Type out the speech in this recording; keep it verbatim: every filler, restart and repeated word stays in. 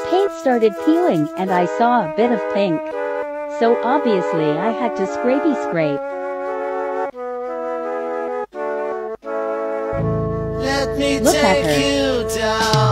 Paint started peeling and I saw a bit of pink. So obviously I had to scrapey scrape. Let me Look at take her. you down.